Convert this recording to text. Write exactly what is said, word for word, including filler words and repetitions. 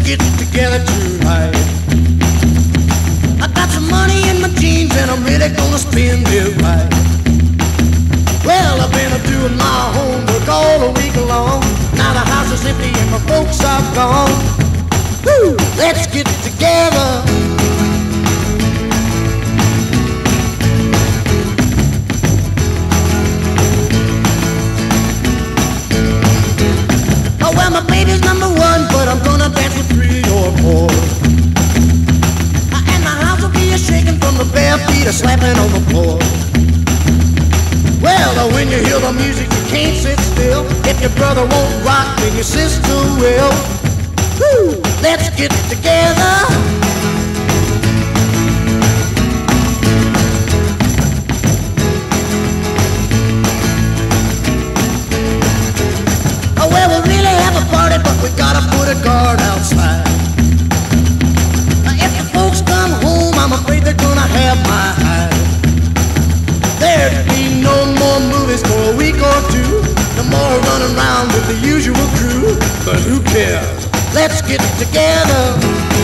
get together tonight. I got some money in my jeans and I'm really gonna spend it right. Well, I've been doing my homework all the week long. Now the house is empty and my folks are gone. Woo! Let's get together. Oh, well, my baby's number one, but I'm gonna dance with three or four. And the house will be a-shaking from the bare feet a slapping on the floor. Well, when you hear the music, you can't sit still. If your brother won't rock, then your sister will. Woo! Let's get together. Oh, well, we really have a party, but we gotta put a guard outside. If the folks come home, I'm afraid they're gonna have my hide. There'd be no more movies for a week or two. No more running around with the usual crew. But who cares? Let's get together.